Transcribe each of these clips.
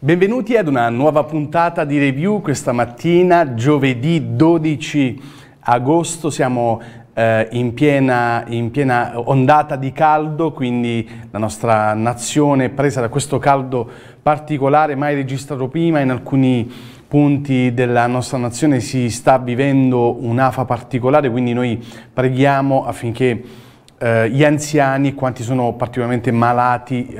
Benvenuti ad una nuova puntata di review questa mattina, giovedì 12 agosto, siamo in piena ondata di caldo, quindi la nostra nazione è presa da questo caldo particolare mai registrato prima. In alcuni punti della nostra nazione si sta vivendo un'afa particolare, quindi noi preghiamo affinché gli anziani e quanti sono particolarmente malati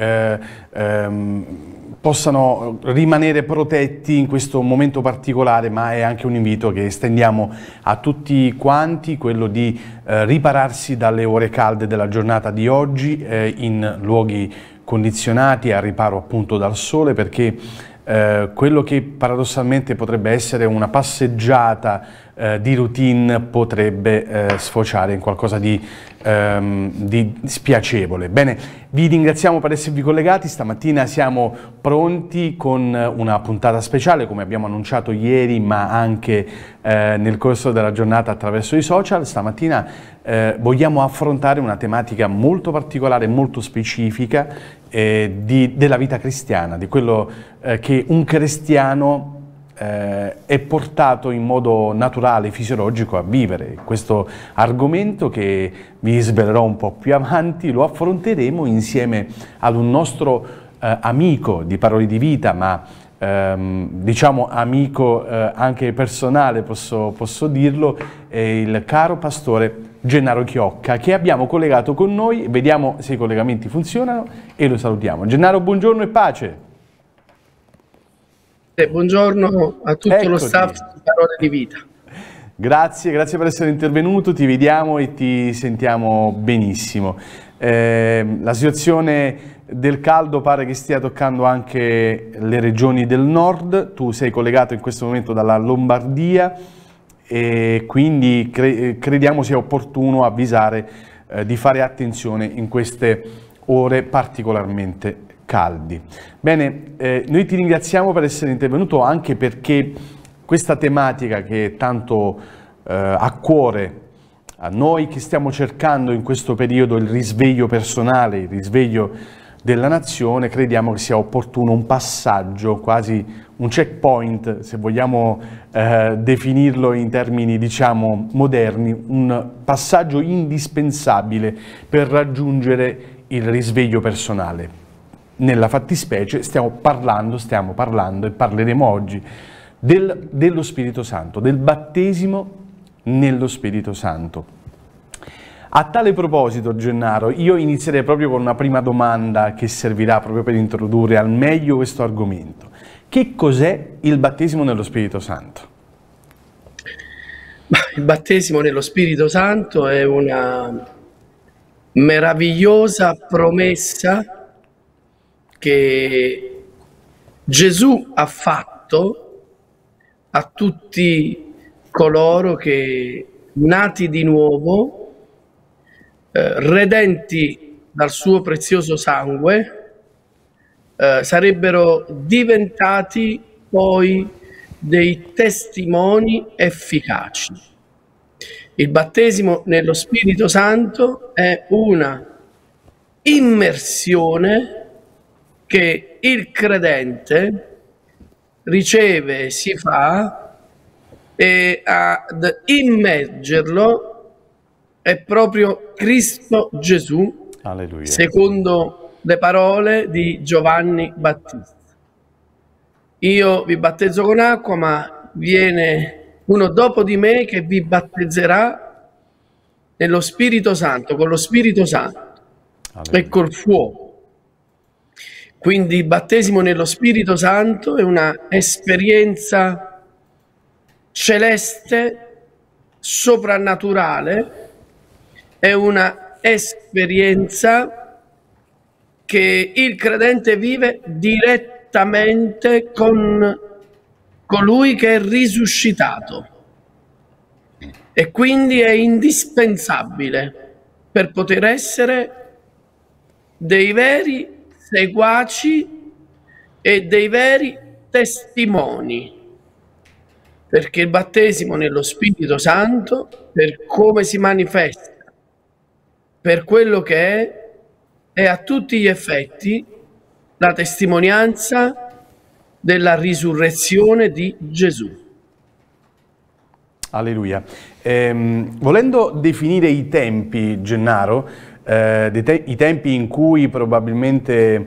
possano rimanere protetti in questo momento particolare, ma è anche un invito che estendiamo a tutti quanti, quello di ripararsi dalle ore calde della giornata di oggi in luoghi condizionati, a riparo appunto dal sole, perché quello che paradossalmente potrebbe essere una passeggiata di routine potrebbe sfociare in qualcosa di spiacevole. Bene, vi ringraziamo per esservi collegati. Stamattina siamo pronti con una puntata speciale, come abbiamo annunciato ieri, ma anche nel corso della giornata attraverso i social. Stamattina vogliamo affrontare una tematica molto particolare, molto specifica della vita cristiana, di quello che un cristiano è portato in modo naturale, fisiologico a vivere. Questo argomento, che vi svelerò un po' più avanti, lo affronteremo insieme ad un nostro amico di Parole di Vita, ma diciamo amico anche personale, posso dirlo, è il caro pastore Gennaro Chiocca, che abbiamo collegato con noi. Vediamo se i collegamenti funzionano e lo salutiamo. Gennaro, buongiorno e pace. Buongiorno a tutto lo staff di Parole di Vita. Grazie per essere intervenuto, ti vediamo e ti sentiamo benissimo. La situazione del caldo pare che stia toccando anche le regioni del nord. Tu sei collegato in questo momento dalla Lombardia e quindi crediamo sia opportuno avvisare di fare attenzione in queste ore particolarmente caldi. Bene, noi ti ringraziamo per essere intervenuto, anche perché questa tematica, che è tanto a cuore a noi che stiamo cercando in questo periodo il risveglio personale, il risveglio della nazione, crediamo che sia opportuno un passaggio, quasi un checkpoint, se vogliamo definirlo in termini diciamo moderni, un passaggio indispensabile per raggiungere il risveglio personale. Nella fattispecie stiamo parlando e parleremo oggi dello Spirito Santo, del battesimo nello Spirito Santo. A tale proposito, Gennaro, io inizierei proprio con una prima domanda che servirà proprio per introdurre al meglio questo argomento. Che cos'è il battesimo nello Spirito Santo? Il battesimo nello Spirito Santo è una meravigliosa promessa che Gesù ha fatto a tutti coloro che, nati di nuovo, redenti dal suo prezioso sangue, sarebbero diventati poi dei testimoni efficaci. Il battesimo nello Spirito Santo è una immersione che il credente riceve, si fa, e ad immergerlo è proprio Cristo Gesù. Alleluia. Secondo le parole di Giovanni Battista. Io vi battezzo con acqua, ma viene uno dopo di me che vi battezzerà nello Spirito Santo, con lo Spirito Santo. Alleluia. E col fuoco. Quindi il battesimo nello Spirito Santo è una esperienza celeste, soprannaturale, è una esperienza che il credente vive direttamente con colui che è risuscitato, e quindi è indispensabile per poter essere dei veri seguaci e dei veri testimoni, perché il battesimo nello Spirito Santo, per come si manifesta, per quello che è a tutti gli effetti la testimonianza della risurrezione di Gesù. Alleluia. Volendo definire i tempi, Gennaro, i tempi in cui probabilmente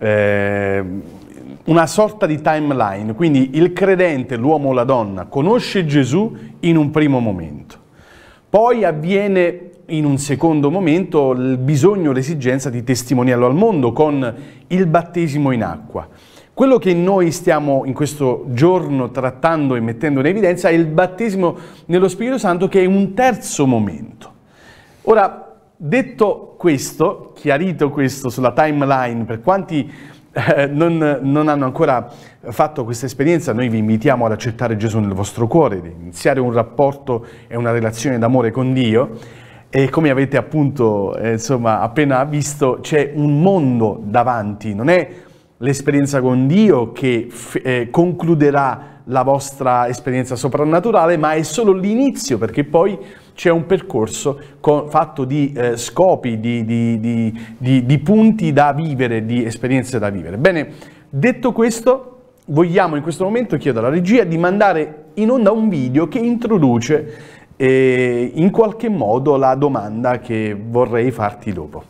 una sorta di timeline, quindi il credente, l'uomo o la donna, conosce Gesù in un primo momento, poi avviene in un secondo momento il bisogno, l'esigenza di testimoniarlo al mondo con il battesimo in acqua. Quello che noi stiamo in questo giorno trattando e mettendo in evidenza è il battesimo nello Spirito Santo, che è un terzo momento. Ora, detto questo, chiarito questo sulla timeline, per quanti non hanno ancora fatto questa esperienza, noi vi invitiamo ad accettare Gesù nel vostro cuore, ad iniziare un rapporto e una relazione d'amore con Dio. E come avete appunto appena visto, c'è un mondo davanti, non è l'esperienza con Dio che concluderà la vostra esperienza soprannaturale, ma è solo l'inizio, perché poi c'è un percorso fatto di scopi, di punti da vivere, di esperienze da vivere. Bene, detto questo, vogliamo in questo momento, chiedo alla regia di mandare in onda un video che introduce in qualche modo la domanda che vorrei farti dopo.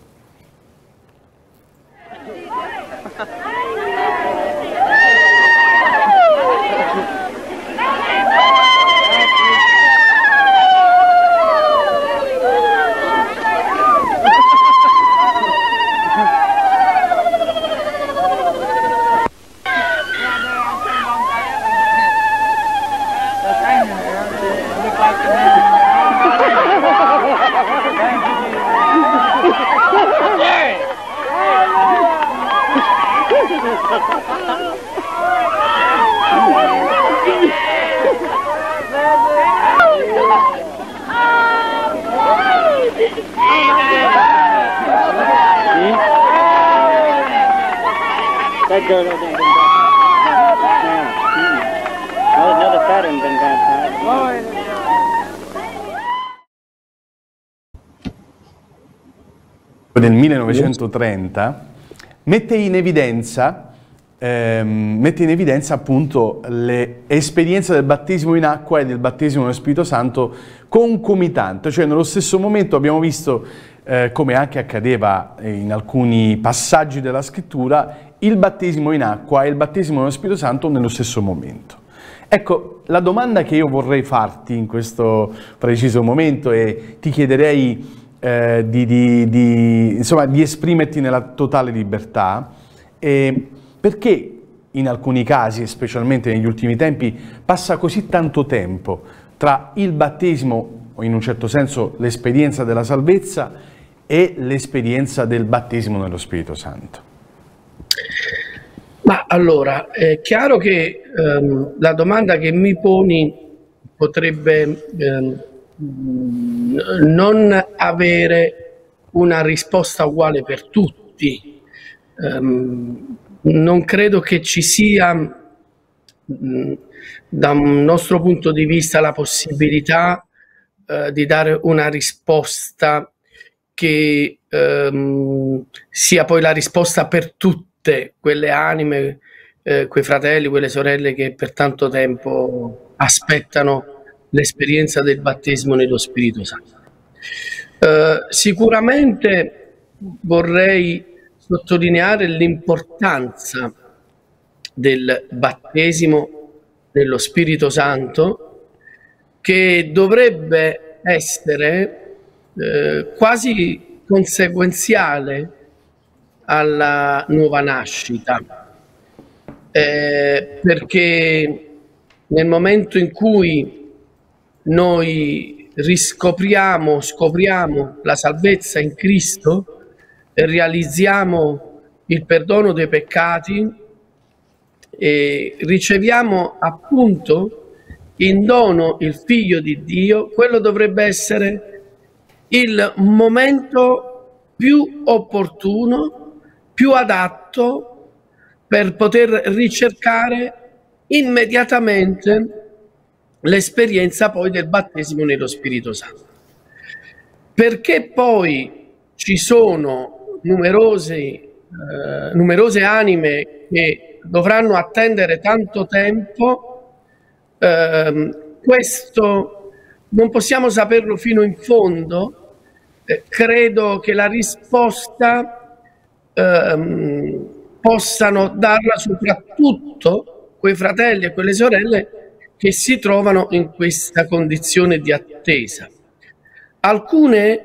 That girl hasn't been baptized. No, another fat hasn't been baptized. Nel 1930 mette in evidenza appunto le esperienze del battesimo in acqua e del battesimo nello Spirito Santo concomitante, cioè nello stesso momento. Abbiamo visto come anche accadeva in alcuni passaggi della scrittura, il battesimo in acqua e il battesimo nello Spirito Santo nello stesso momento. Ecco, la domanda che io vorrei farti in questo preciso momento, e ti chiederei di esprimerti nella totale libertà, perché in alcuni casi, specialmente negli ultimi tempi, passa così tanto tempo tra il battesimo, o in un certo senso l'esperienza della salvezza, e l'esperienza del battesimo nello Spirito Santo? Ma allora, è chiaro che la domanda che mi poni potrebbe non avere una risposta uguale per tutti. Non credo che ci sia, da un nostro punto di vista, la possibilità di dare una risposta che sia poi la risposta per tutte quelle anime, quei fratelli, quelle sorelle che per tanto tempo aspettano l'esperienza del battesimo nello Spirito Santo. Sicuramente vorrei sottolineare l'importanza del battesimo nello Spirito Santo, che dovrebbe essere quasi conseguenziale alla nuova nascita, perché nel momento in cui noi scopriamo la salvezza in Cristo e realizziamo il perdono dei peccati e riceviamo appunto in dono il Figlio di Dio, quello dovrebbe essere il momento più opportuno, più adatto per poter ricercare immediatamente l'esperienza poi del battesimo nello Spirito Santo. Perché poi ci sono numerose anime che dovranno attendere tanto tempo, questo non possiamo saperlo fino in fondo. Credo che la risposta possano darla soprattutto quei fratelli e quelle sorelle che si trovano in questa condizione di attesa. Alcune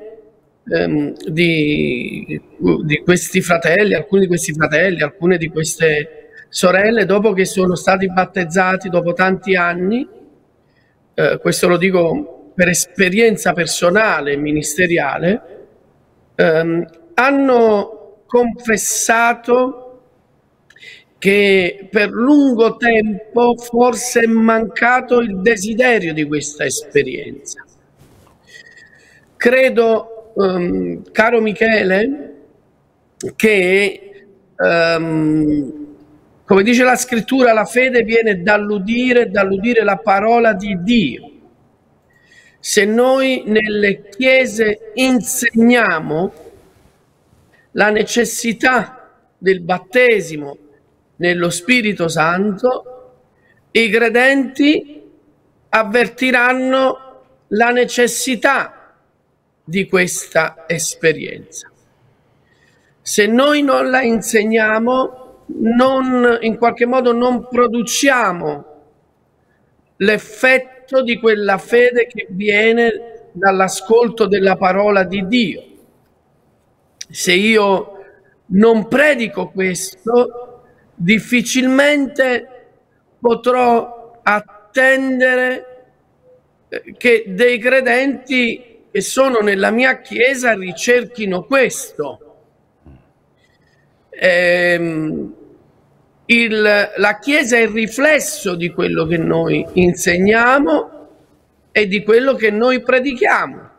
di questi fratelli, alcune di queste sorelle, dopo che sono stati battezzati dopo tanti anni, questo lo dico per esperienza personale e ministeriale, hanno confessato che per lungo tempo forse è mancato il desiderio di questa esperienza. Credo, caro Michele, che come dice la scrittura, la fede viene dall'udire la parola di Dio. Se noi nelle chiese insegniamo la necessità del battesimo nello Spirito Santo, i credenti avvertiranno la necessità di questa esperienza. Se noi non la insegniamo, in qualche modo non produciamo l'effetto di quella fede che viene dall'ascolto della parola di Dio. Se io non predico questo, difficilmente potrò attendere che dei credenti che sono nella mia chiesa ricerchino questo. La chiesa è il riflesso di quello che noi insegniamo e di quello che noi predichiamo.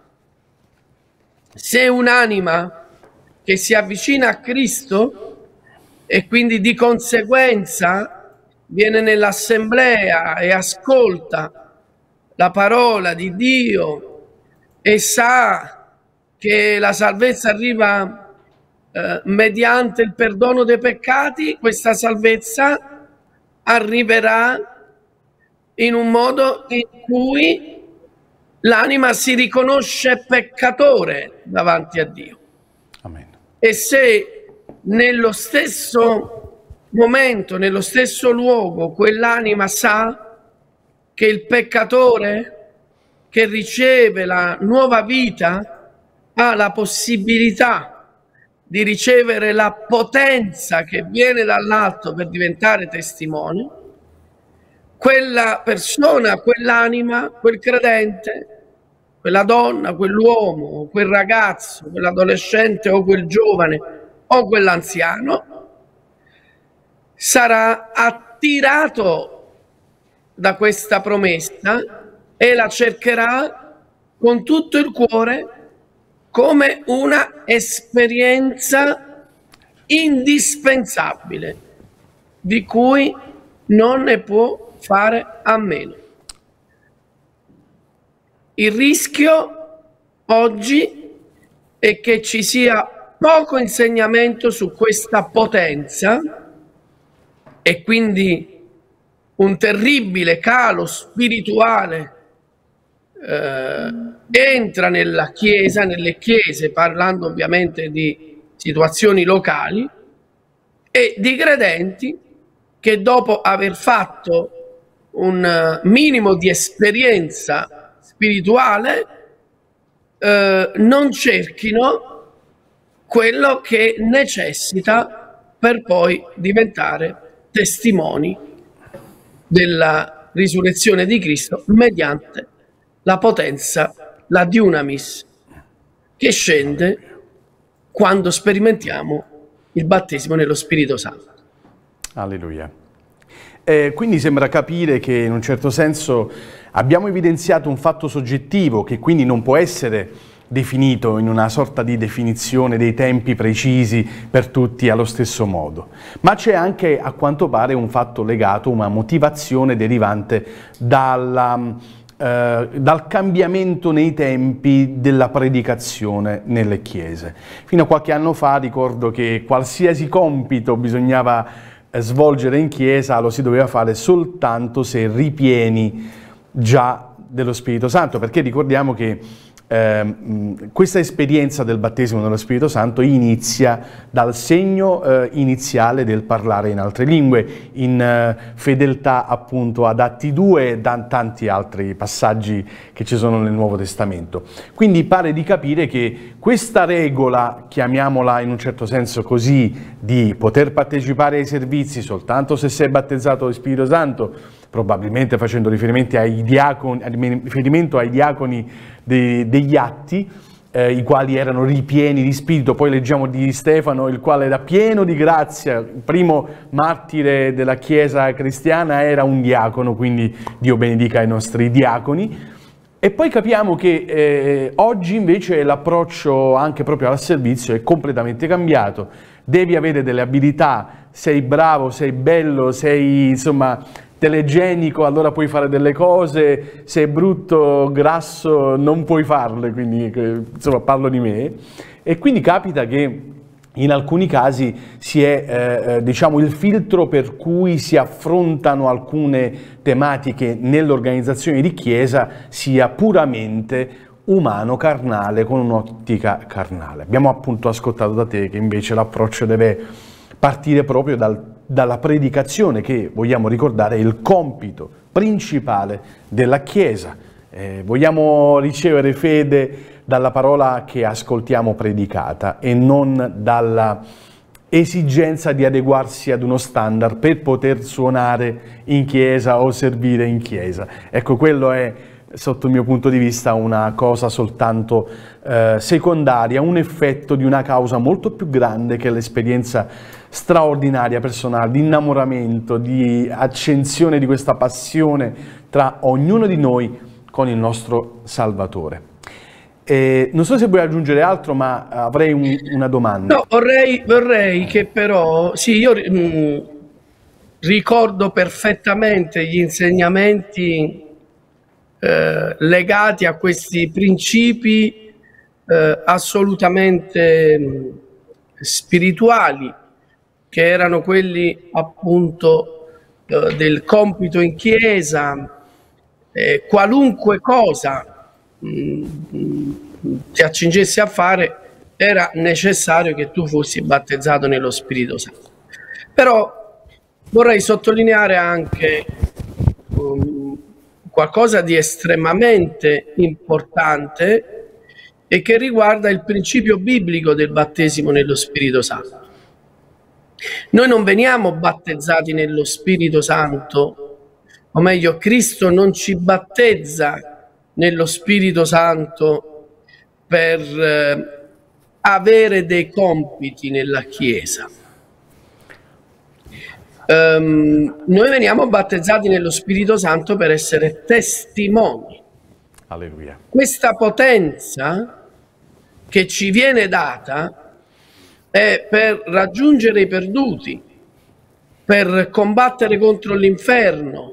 Se un'anima che si avvicina a Cristo e quindi di conseguenza viene nell'assemblea e ascolta la parola di Dio e sa che la salvezza arriva mediante il perdono dei peccati, questa salvezza arriverà in un modo in cui l'anima si riconosce peccatore davanti a Dio. Amen. E se nello stesso momento, nello stesso luogo, quell'anima sa che il peccatore che riceve la nuova vita ha la possibilità di ricevere la potenza che viene dall'alto per diventare testimone, quella persona, quell'anima, quel credente, quella donna, quell'uomo, quel ragazzo, quell'adolescente o quel giovane o quell'anziano sarà attirato da questa promessa e la cercherà con tutto il cuore come una esperienza indispensabile di cui non ne può fare a meno. Il rischio oggi è che ci sia poco insegnamento su questa potenza e quindi un terribile calo spirituale entra nella Chiesa, nelle chiese, parlando ovviamente di situazioni locali, e di credenti che dopo aver fatto un minimo di esperienza spirituale non cerchino quello che necessita per poi diventare testimoni della risurrezione di Cristo mediante la potenza, la dunamis, che scende quando sperimentiamo il battesimo nello Spirito Santo. Alleluia. Quindi sembra capire che in un certo senso abbiamo evidenziato un fatto soggettivo che quindi non può essere definito in una sorta di definizione dei tempi precisi per tutti allo stesso modo, ma c'è anche a quanto pare un fatto legato, una motivazione derivante dal cambiamento nei tempi della predicazione nelle chiese. Fino a qualche anno fa ricordo che qualsiasi compito bisognava svolgere in chiesa lo si doveva fare soltanto se ripieni già dello Spirito Santo, perché ricordiamo che questa esperienza del battesimo nello Spirito Santo inizia dal segno iniziale del parlare in altre lingue, in fedeltà appunto ad Atti 2 e da tanti altri passaggi che ci sono nel Nuovo Testamento. Quindi pare di capire che questa regola, chiamiamola in un certo senso così, di poter partecipare ai servizi soltanto se sei battezzato dallo Spirito Santo, probabilmente facendo riferimento ai diaconi degli Atti, i quali erano ripieni di spirito. Poi leggiamo di Stefano, il quale era pieno di grazia, il primo martire della Chiesa cristiana era un diacono, quindi Dio benedica i nostri diaconi. E poi capiamo che oggi invece l'approccio anche proprio al servizio è completamente cambiato. Devi avere delle abilità, sei bravo, sei bello, sei insomma telegenico, allora puoi fare delle cose, sei brutto, grasso, non puoi farle, quindi insomma parlo di me. E quindi capita che in alcuni casi si è, diciamo, il filtro per cui si affrontano alcune tematiche nell'organizzazione di chiesa sia puramente umano, carnale, con un'ottica carnale. Abbiamo appunto ascoltato da te che invece l'approccio deve partire proprio dalla predicazione, che vogliamo ricordare è il compito principale della Chiesa. Vogliamo ricevere fede dalla parola che ascoltiamo predicata e non dalla esigenza di adeguarsi ad uno standard per poter suonare in chiesa o servire in chiesa. Ecco, quello è, sotto il mio punto di vista, una cosa soltanto secondaria, un effetto di una causa molto più grande, che è l'esperienza straordinaria personale, di innamoramento, di accensione di questa passione tra ognuno di noi con il nostro Salvatore. Non so se vuoi aggiungere altro, ma avrei una domanda. No, vorrei che però, sì, io ricordo perfettamente gli insegnamenti legati a questi principi assolutamente spirituali, che erano quelli appunto del compito in chiesa. Qualunque cosa ti accingessi a fare, era necessario che tu fossi battezzato nello Spirito Santo. Però vorrei sottolineare anche qualcosa di estremamente importante e che riguarda il principio biblico del battesimo nello Spirito Santo. Noi non veniamo battezzati nello Spirito Santo, o meglio, Cristo non ci battezza nello Spirito Santo per avere dei compiti nella Chiesa. Noi veniamo battezzati nello Spirito Santo per essere testimoni. Alleluia. Questa potenza che ci viene data è per raggiungere i perduti, per combattere contro l'inferno,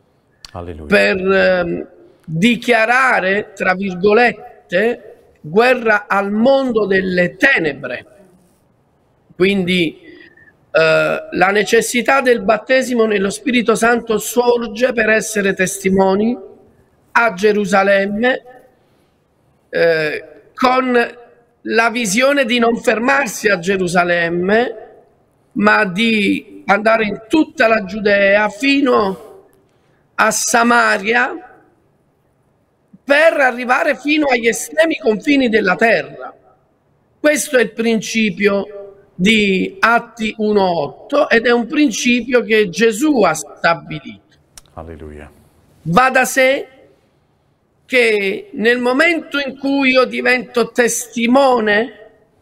per dichiarare, tra virgolette, guerra al mondo delle tenebre. Quindi la necessità del battesimo nello Spirito Santo sorge per essere testimoni a Gerusalemme, con la visione di non fermarsi a Gerusalemme, ma di andare in tutta la Giudea fino a Samaria, per arrivare fino agli estremi confini della terra. Questo è il principio di Atti 1:8 ed è un principio che Gesù ha stabilito. Alleluia. Va da sé che nel momento in cui io divento testimone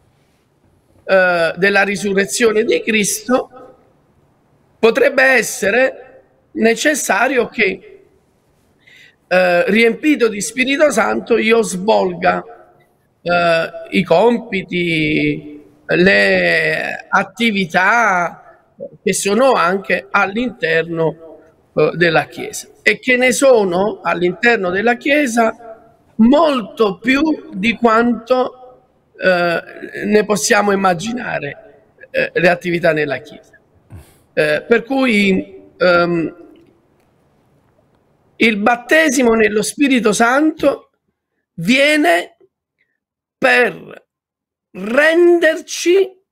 della risurrezione di Cristo, potrebbe essere necessario che riempito di Spirito Santo io svolga i compiti, le attività che sono anche all'interno della Chiesa, e che ne sono all'interno della Chiesa molto più di quanto ne possiamo immaginare le attività nella Chiesa. Per cui il battesimo nello Spirito Santo viene per renderci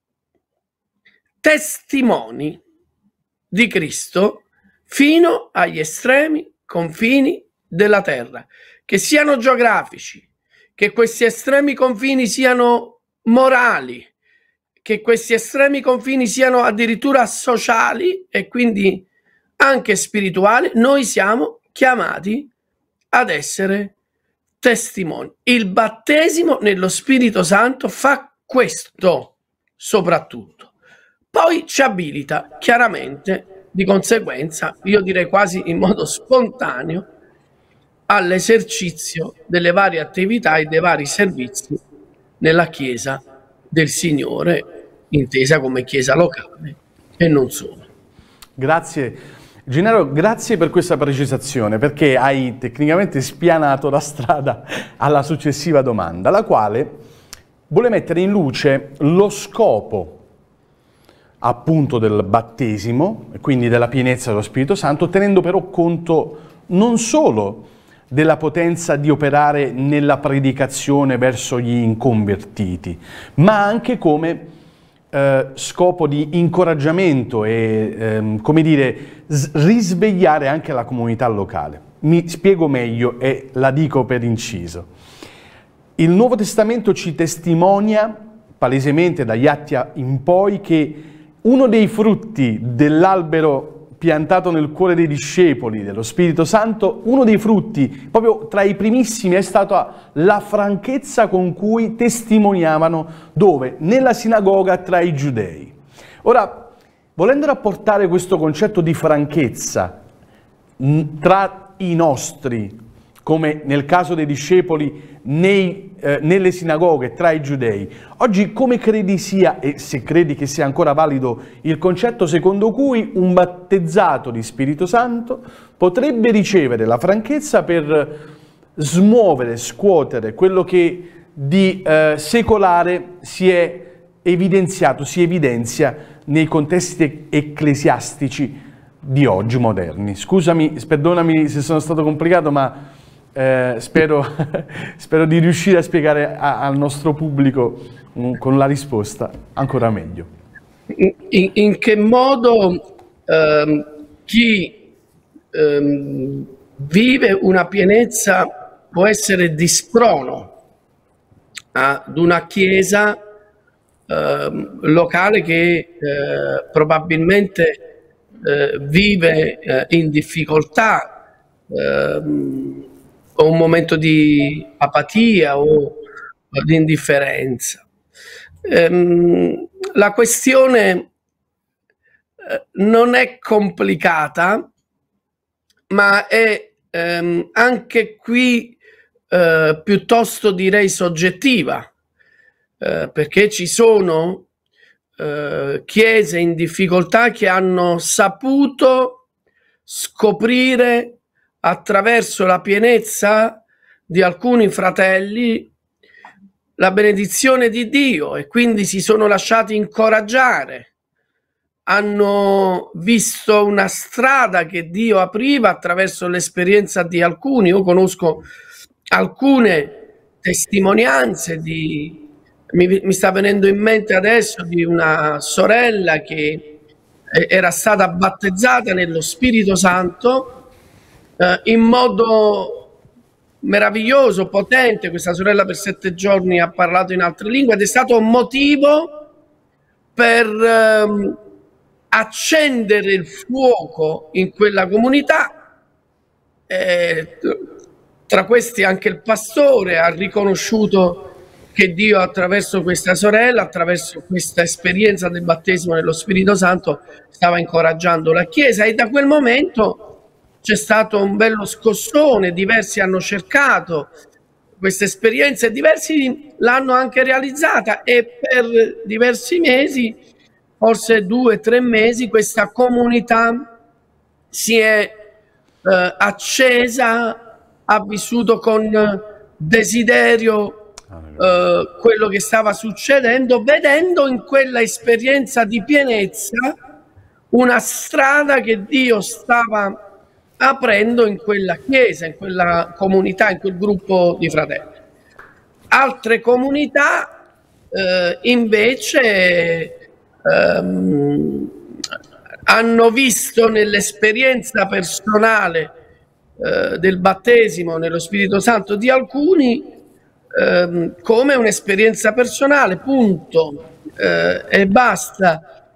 testimoni di Cristo fino agli estremi confini della terra, che siano geografici, che questi estremi confini siano morali, che questi estremi confini siano addirittura sociali e quindi anche spirituali. Noi siamo chiamati ad essere testimoni. Il battesimo nello Spirito Santo fa questo soprattutto. Poi ci abilita chiaramente, di conseguenza, io direi quasi in modo spontaneo, all'esercizio delle varie attività e dei vari servizi nella Chiesa del Signore, intesa come Chiesa locale e non solo. Grazie. Gennaro, grazie per questa precisazione, perché hai tecnicamente spianato la strada alla successiva domanda, la quale vuole mettere in luce lo scopo appunto del battesimo, e quindi della pienezza dello Spirito Santo, tenendo però conto non solo della potenza di operare nella predicazione verso gli inconvertiti, ma anche come scopo di incoraggiamento e, come dire, risvegliare anche la comunità locale. Mi spiego meglio e la dico per inciso. Il Nuovo Testamento ci testimonia palesemente dagli Atti in poi che uno dei frutti dell'albero piantato nel cuore dei discepoli dello Spirito Santo, uno dei frutti, proprio tra i primissimi, è stata la franchezza con cui testimoniavano dove? Nella sinagoga tra i giudei. Ora, volendo rapportare questo concetto di franchezza tra i nostri, come nel caso dei discepoli nelle sinagoghe tra i giudei, oggi come credi sia, e se credi che sia ancora valido, il concetto secondo cui un battezzato di Spirito Santo potrebbe ricevere la franchezza per smuovere, scuotere quello che di secolare si è evidenziato, si evidenzia nei contesti ecclesiastici di oggi moderni. Scusami, perdonami se sono stato complicato, ma spero di riuscire a spiegare al nostro pubblico con la risposta ancora meglio. In che modo chi vive una pienezza può essere disprono ad una chiesa locale che probabilmente vive in difficoltà, o un momento di apatia o di indifferenza. La questione non è complicata, ma è anche qui piuttosto direi soggettiva, perché ci sono chiese in difficoltà che hanno saputo scoprire attraverso la pienezza di alcuni fratelli la benedizione di Dio e quindi si sono lasciati incoraggiare, hanno visto una strada che Dio apriva attraverso l'esperienza di alcuni. Io conosco alcune testimonianze mi sta venendo in mente adesso di una sorella che era stata battezzata nello Spirito Santo in modo meraviglioso, potente. Questa sorella per 7 giorni ha parlato in altre lingue ed è stato un motivo per accendere il fuoco in quella comunità. Tra questi anche il pastore ha riconosciuto che Dio attraverso questa sorella, attraverso questa esperienza del battesimo nello Spirito Santo, stava incoraggiando la Chiesa, e da quel momento c'è stato un bello scossone. Diversi hanno cercato questa esperienza e diversi l'hanno anche realizzata, e per diversi mesi, forse 2 o 3 mesi, questa comunità si è accesa, ha vissuto con desiderio quello che stava succedendo, vedendo in quella esperienza di pienezza una strada che Dio stava aprendo in quella chiesa, in quella comunità, in quel gruppo di fratelli. Altre comunità invece hanno visto nell'esperienza personale del battesimo nello Spirito Santo di alcuni come un'esperienza personale, punto, e basta,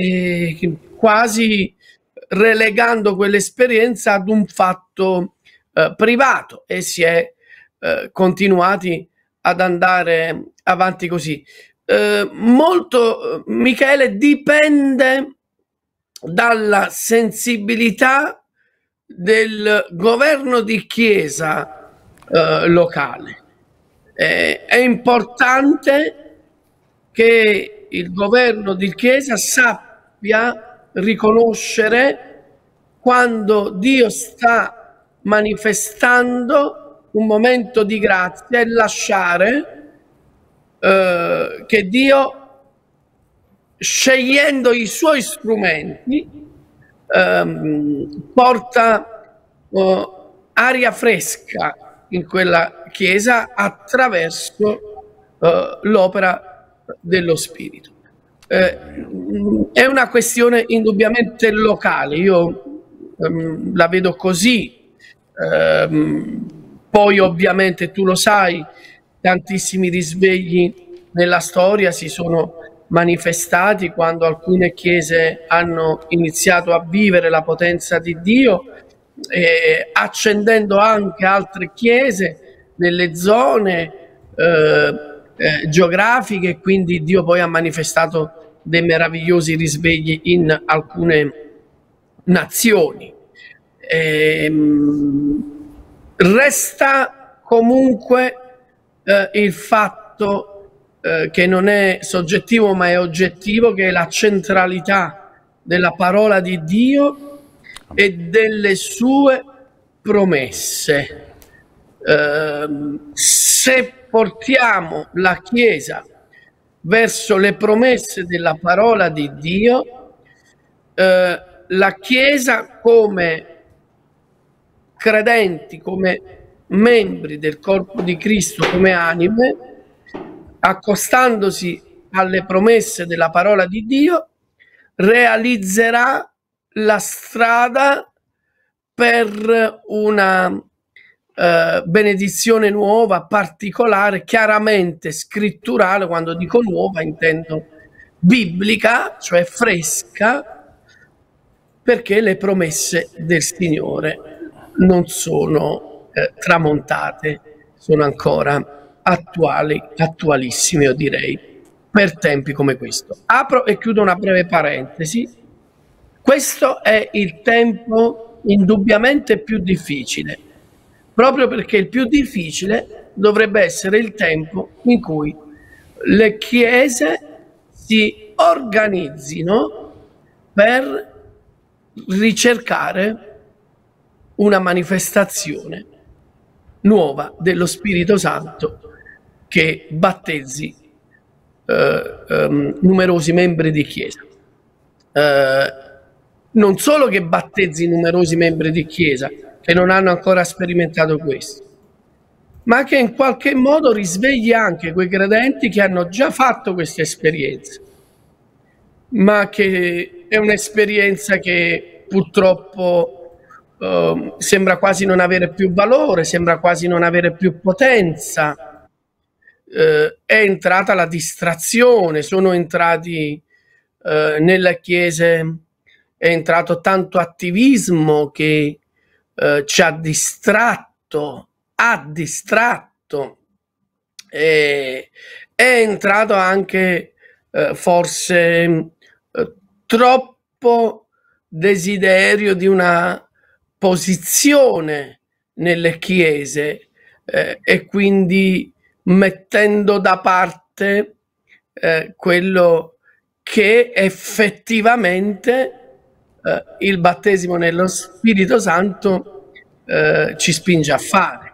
quasi relegando quell'esperienza ad un fatto privato, e si è continuati ad andare avanti così. Molto, Michele, dipende dalla sensibilità del governo di chiesa locale. È importante che il governo di chiesa sappia riconoscere quando Dio sta manifestando un momento di grazia e lasciare che Dio, scegliendo i suoi strumenti, porta aria fresca in quella chiesa attraverso l'opera dello Spirito. È una questione indubbiamente locale, io la vedo così. Poi ovviamente tu lo sai, tantissimi risvegli nella storia si sono manifestati quando alcune chiese hanno iniziato a vivere la potenza di Dio, accendendo anche altre chiese nelle zone geografiche, quindi Dio poi ha manifestato dei meravigliosi risvegli in alcune nazioni. Resta comunque il fatto che non è soggettivo ma è oggettivo, che è la centralità della parola di Dio e delle sue promesse. Se portiamo la Chiesa verso le promesse della parola di Dio, la Chiesa come credenti, come membri del corpo di Cristo, come anime, accostandosi alle promesse della parola di Dio, realizzerà la strada per una benedizione nuova, particolare, chiaramente scritturale. Quando dico nuova intendo biblica, cioè fresca, perché le promesse del Signore non sono tramontate, sono ancora attuali, attualissime, io direi, per tempi come questo. Apro e chiudo una breve parentesi. Questo è il tempo indubbiamente più difficile, proprio perché il più difficile dovrebbe essere il tempo in cui le chiese si organizzino per ricercare una manifestazione nuova dello Spirito Santo che battezzi numerosi membri di chiesa. Non solo che battezzi numerosi membri di chiesa che non hanno ancora sperimentato questo, ma che in qualche modo risvegli anche quei credenti che hanno già fatto questa esperienza, ma che è un'esperienza che purtroppo sembra quasi non avere più valore, sembra quasi non avere più potenza. È entrata la distrazione, sono entrati nelle chiese, è entrato tanto attivismo che ci ha distratto, è entrato anche forse troppo desiderio di una posizione nelle chiese e quindi mettendo da parte quello che effettivamente il battesimo nello Spirito Santo ci spinge a fare.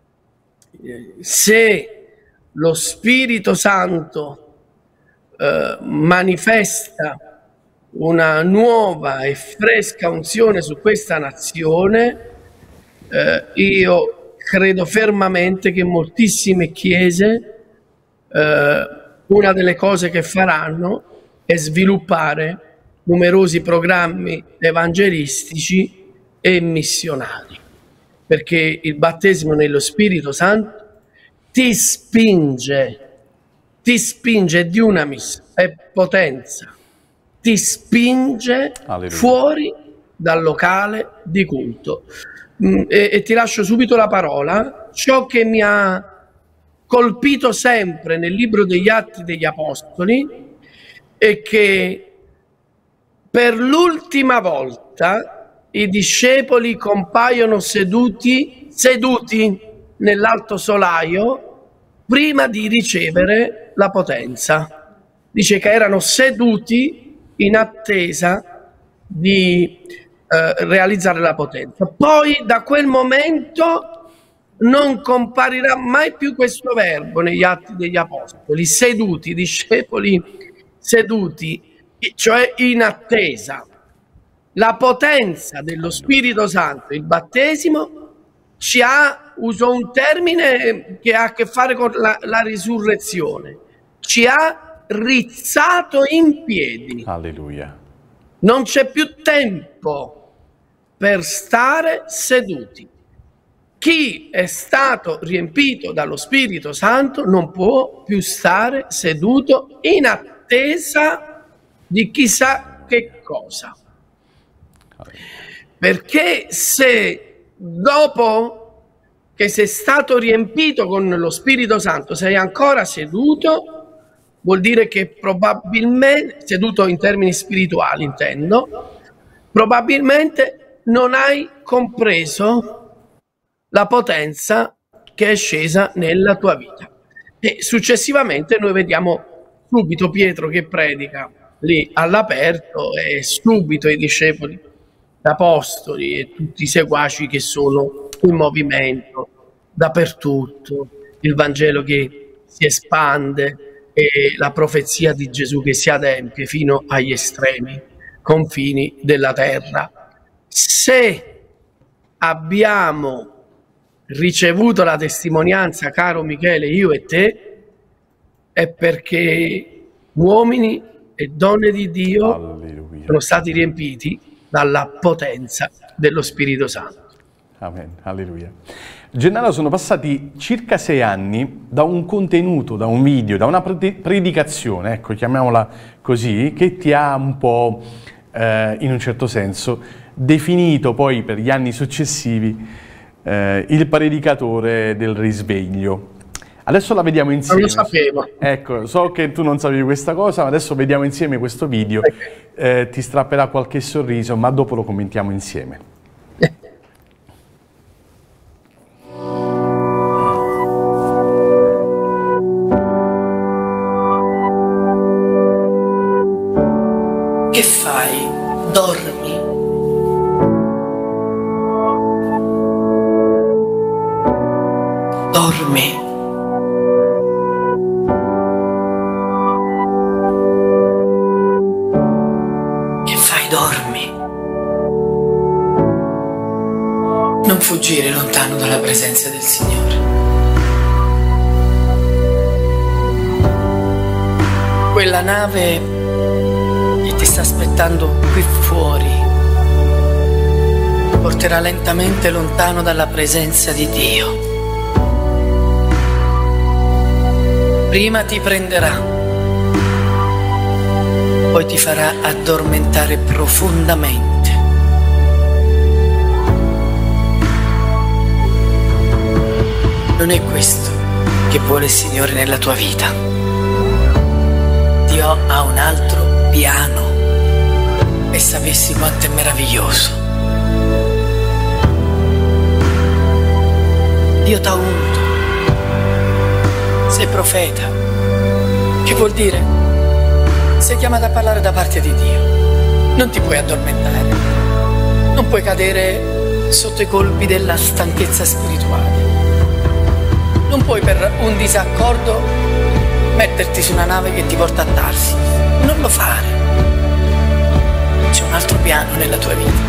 Se lo Spirito Santo manifesta una nuova e fresca unzione su questa nazione. Io credo fermamente che moltissime chiese, una delle cose che faranno è sviluppare numerosi programmi evangelistici e missionari, perché il battesimo nello Spirito Santo ti spinge di unamis, è potenza, ti spinge fuori dal locale di culto. E ti lascio subito la parola. Ciò che mi ha colpito sempre nel libro degli Atti degli Apostoli è che per l'ultima volta i discepoli compaiono seduti nell'alto solaio prima di ricevere la potenza. Dice che erano seduti in attesa di realizzare la potenza. Poi da quel momento non comparirà mai più questo verbo negli Atti degli Apostoli. Seduti, discepoli seduti, cioè in attesa. La potenza dello Spirito Santo, il battesimo, uso un termine che ha a che fare con la risurrezione, ci ha rizzato in piedi. Alleluia. Non c'è più tempo per stare seduti. Chi è stato riempito dallo Spirito Santo non può più stare seduto in attesa di chissà che cosa. Perché se dopo che sei stato riempito con lo Spirito Santo sei ancora seduto, vuol dire che probabilmente, seduto in termini spirituali intendo, probabilmente non hai compreso la potenza che è scesa nella tua vita. E successivamente noi vediamo subito Pietro che predica lì all'aperto e subito i discepoli, gli apostoli e tutti i seguaci che sono in movimento dappertutto, il Vangelo che si espande e la profezia di Gesù che si adempie fino agli estremi confini della terra. Se abbiamo ricevuto la testimonianza, caro Michele, io e te, è perché uomini e donne di Dio Alleluia. sono stati riempiti dalla potenza dello Spirito Santo. Amen, alleluia. Gennaro, sono passati circa 6 anni da un contenuto, da un video, da una predicazione, ecco, chiamiamola così, che ti ha un po', in un certo senso, definito poi per gli anni successivi il predicatore del risveglio. Adesso la vediamo insieme. Non lo sapevo. Ecco, so che tu non sapevi questa cosa, ma adesso vediamo insieme questo video. Ti strapperà qualche sorriso, ma dopo lo commentiamo insieme. Che fai? Dormi? Dormi. Che fai? Dormi. Non fuggire lontano dalla presenza del Signore. Quella nave ti sta aspettando qui fuori, ti porterà lentamente lontano dalla presenza di Dio. Prima ti prenderà, poi ti farà addormentare profondamente. Non è questo che vuole il Signore nella tua vita. Dio ha un altro piano. E sapessi quanto è meraviglioso. Dio t'ha unto. Sei profeta. Che vuol dire? Sei chiamato a parlare da parte di Dio. Non ti puoi addormentare. Non puoi cadere sotto i colpi della stanchezza spirituale. Non puoi per un disaccordo metterti su una nave che ti porta a Tarsi. Non lo fare. su un altro piano nella tua vita.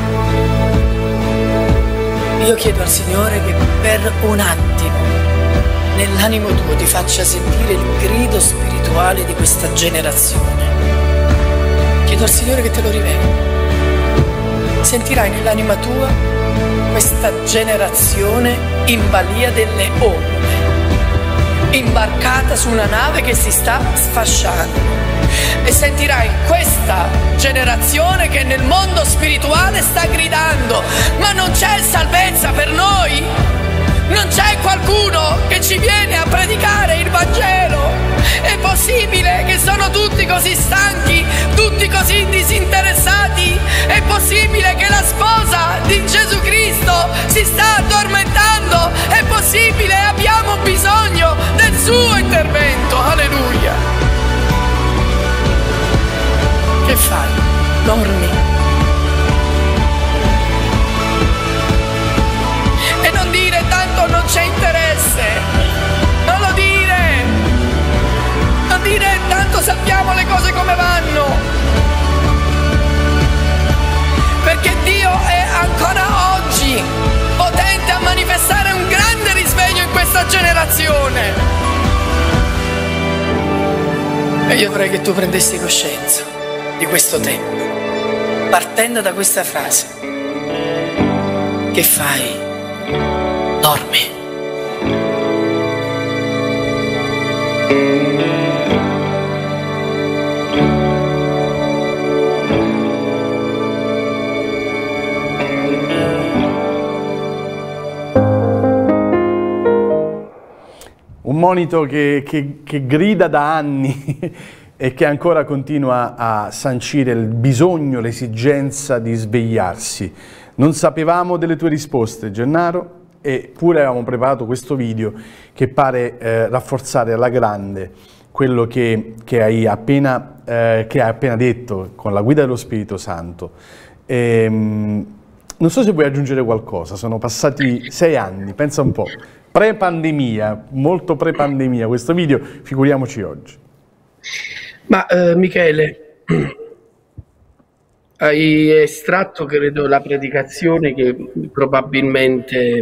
Io chiedo al Signore che per un attimo nell'animo tuo ti faccia sentire il grido spirituale di questa generazione. Chiedo al Signore che te lo riveli. Sentirai nell'anima tua questa generazione in balia delle onde, imbarcata su una nave che si sta sfasciando. E sentirai questa generazione che nel mondo spirituale sta gridando: ma non c'è salvezza per noi? Non c'è qualcuno che ci viene a predicare il Vangelo? È possibile che sono tutti così stanchi, tutti così disinteressati? È possibile che la sposa di Gesù Cristo si sta addormentando? È possibile? Abbiamo bisogno del suo intervento. Alleluia. Che fai? Dormi. E non dire tanto non c'è interesse. Non lo dire. Non dire tanto sappiamo le cose come vanno. Perché Dio è ancora oggi potente a manifestare un grande risveglio in questa generazione. E io vorrei che tu prendessi coscienza di questo tempo, partendo da questa frase: che fai? Dormi. Un monito che grida da anni e che ancora continua a sancire il bisogno, l'esigenza di svegliarsi. Non sapevamo delle tue risposte, Gennaro, eppure avevamo preparato questo video che pare rafforzare alla grande quello che hai appena detto con la guida dello Spirito Santo. Non so se vuoi aggiungere qualcosa, sono passati 6 anni, pensa un po', pre-pandemia, molto pre-pandemia questo video, figuriamoci oggi. Ma Michele, hai estratto, credo, la predicazione che probabilmente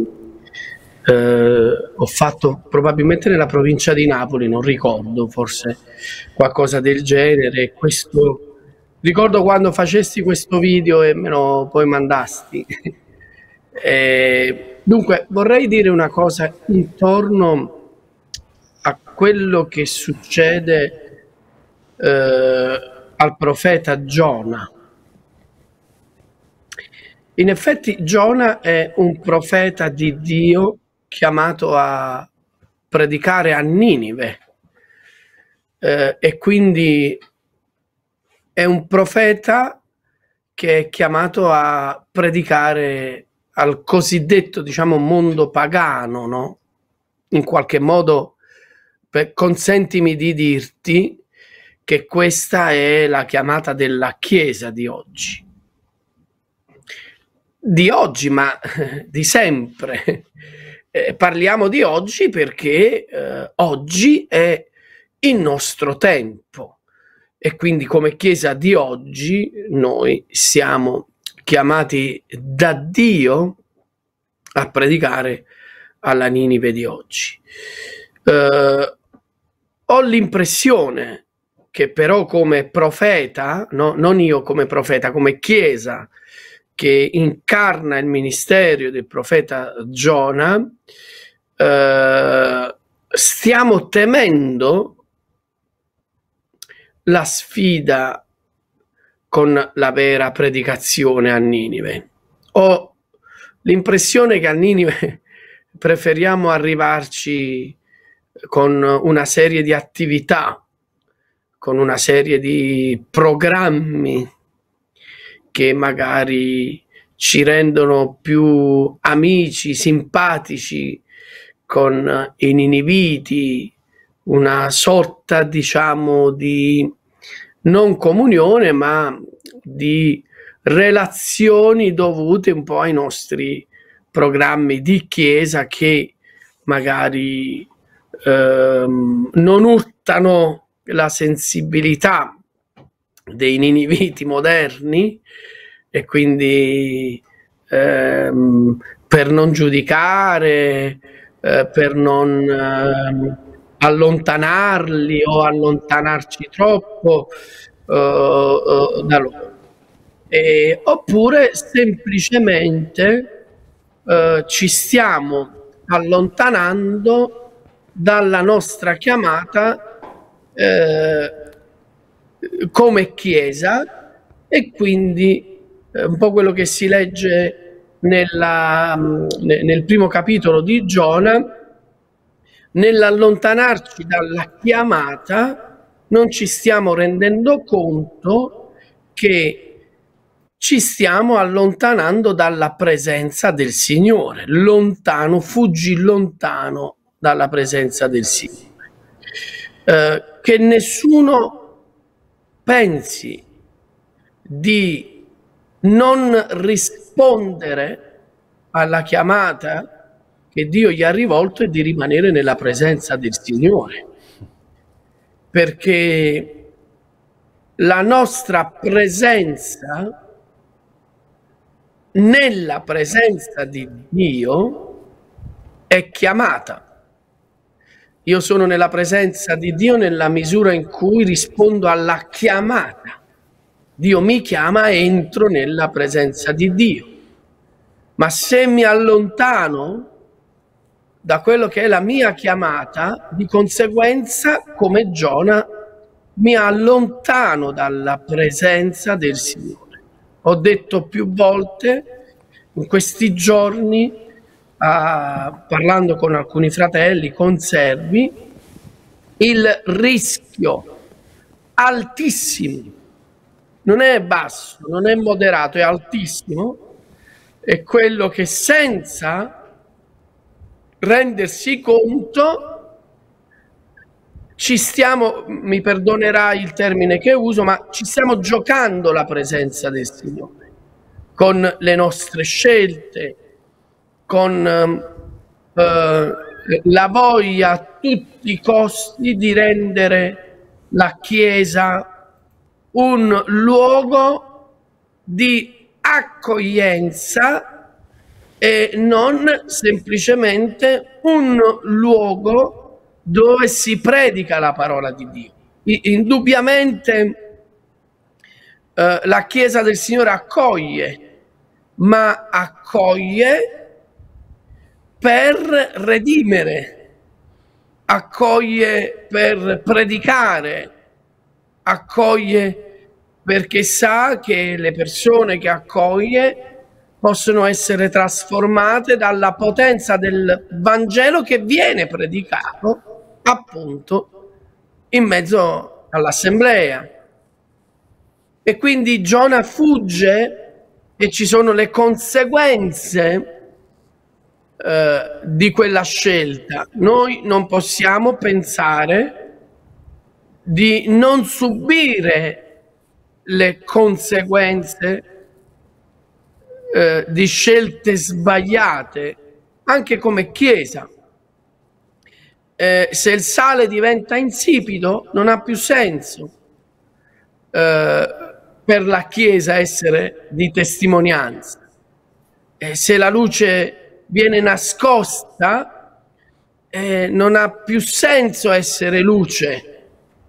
ho fatto probabilmente nella provincia di Napoli, non ricordo, forse qualcosa del genere. Questo, ricordo quando facesti questo video e me lo poi mandasti. Dunque, vorrei dire una cosa intorno a quello che succede al profeta Giona. In effetti Giona è un profeta di Dio chiamato a predicare a Ninive, e quindi è un profeta che è chiamato a predicare al cosiddetto, diciamo, mondo pagano, no? In qualche modo, consentimi di dirti che questa è la chiamata della Chiesa di oggi. Di oggi, ma di sempre. Parliamo di oggi perché oggi è il nostro tempo e quindi come Chiesa di oggi noi siamo chiamati da Dio a predicare alla Ninive di oggi. Ho l'impressione che però come profeta, no, non io come profeta, come Chiesa che incarna il ministero del profeta Giona, stiamo temendo la sfida con la vera predicazione a Ninive. Ho l'impressione che a Ninive preferiamo arrivarci con una serie di attività, con una serie di programmi che magari ci rendono più amici, simpatici con i niniviti, una sorta, diciamo, di non comunione, ma di relazioni dovute un po' ai nostri programmi di chiesa che magari non urtano la sensibilità dei niniviti moderni, e quindi per non giudicare, per non allontanarli o allontanarci troppo da loro. Oppure semplicemente ci stiamo allontanando dalla nostra chiamata come Chiesa, e quindi un po' quello che si legge nel primo capitolo di Giona: nell'allontanarci dalla chiamata non ci stiamo rendendo conto che ci stiamo allontanando dalla presenza del Signore. Lontano, fuggi lontano dalla presenza del Signore. Che nessuno pensi di non rispondere alla chiamata che Dio gli ha rivolto e di rimanere nella presenza del Signore, perché la nostra presenza nella presenza di Dio è chiamata. Io sono nella presenza di Dio nella misura in cui rispondo alla chiamata. Dio mi chiama e entro nella presenza di Dio. Ma se mi allontano da quello che è la mia chiamata, di conseguenza, come Giona, mi allontano dalla presenza del Signore. Ho detto più volte in questi giorni, parlando con alcuni fratelli conservi, il rischio altissimo, non è basso, non è moderato, è altissimo, è quello che senza rendersi conto ci stiamo, mi perdonerà il termine che uso, ma ci stiamo giocando la presenza del Signore con le nostre scelte, con la voglia a tutti i costi di rendere la Chiesa un luogo di accoglienza e non semplicemente un luogo dove si predica la parola di Dio. Indubbiamente la Chiesa del Signore accoglie, ma accoglie per redimere, accoglie per predicare, accoglie perché sa che le persone che accoglie possono essere trasformate dalla potenza del Vangelo che viene predicato appunto in mezzo all'assemblea. E quindi Giona fugge e ci sono le conseguenze di quella scelta. Noi non possiamo pensare di non subire le conseguenze di scelte sbagliate anche come Chiesa. Se il sale diventa insipido non ha più senso per la Chiesa essere di testimonianza. Se la luce viene nascosta non ha più senso essere luce.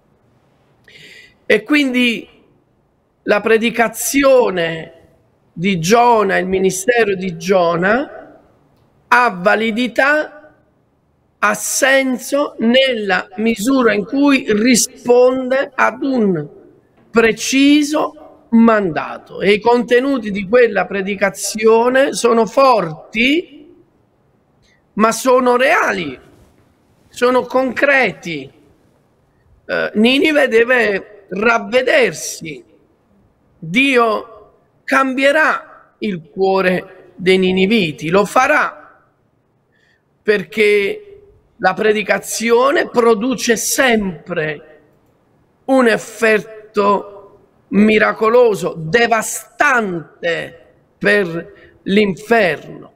E quindi la predicazione di Giona, il ministero di Giona, ha validità, ha senso nella misura in cui risponde ad un preciso mandato. E i contenuti di quella predicazione sono forti, ma sono reali, sono concreti. Ninive deve ravvedersi. Dio cambierà il cuore dei niniviti, lo farà, perché la predicazione produce sempre un effetto miracoloso, devastante per l'inferno,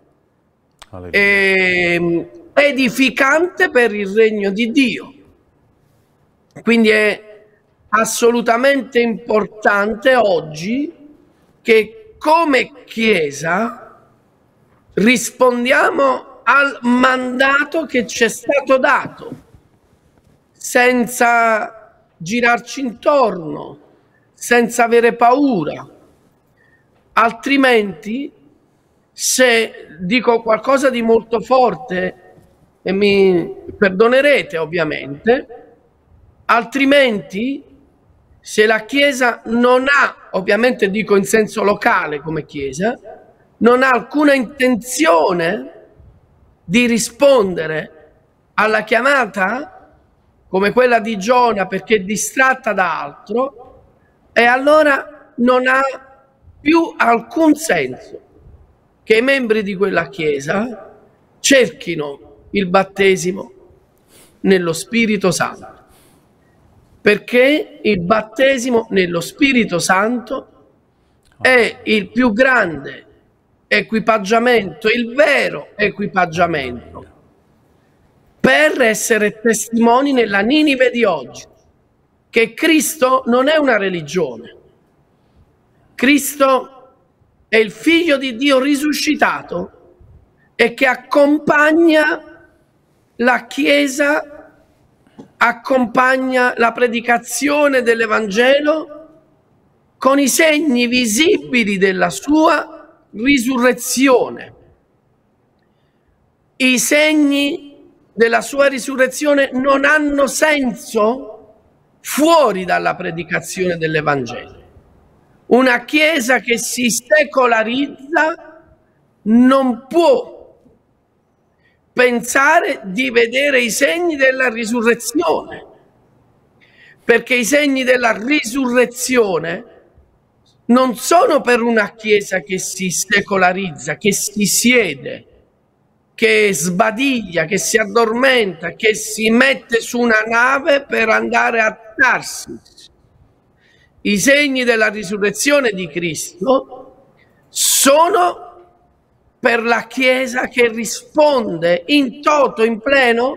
edificante per il regno di Dio. Quindi è assolutamente importante oggi che come Chiesa rispondiamo al mandato che ci è stato dato, senza girarci intorno, senza avere paura. Altrimenti, se dico qualcosa di molto forte, e mi perdonerete ovviamente, altrimenti se la Chiesa non ha, ovviamente dico in senso locale come Chiesa, non ha alcuna intenzione di rispondere alla chiamata come quella di Giona perché è distratta da altro, e allora non ha più alcun senso che i membri di quella Chiesa cerchino il battesimo nello Spirito Santo, perché il battesimo nello Spirito Santo è il più grande equipaggiamento, il vero equipaggiamento per essere testimoni nella Ninive di oggi, che Cristo non è una religione, Cristo è il Figlio di Dio risuscitato e che accompagna la Chiesa, accompagna la predicazione dell'Evangelo con i segni visibili della sua risurrezione. I segni della sua risurrezione non hanno senso fuori dalla predicazione dell'Evangelo. Una Chiesa che si secolarizza non può pensare di vedere i segni della risurrezione, perché i segni della risurrezione non sono per una Chiesa che si secolarizza, che si siede, che sbadiglia, che si addormenta, che si mette su una nave per andare a Tarsis. I segni della risurrezione di Cristo sono per la Chiesa che risponde in toto, in pleno,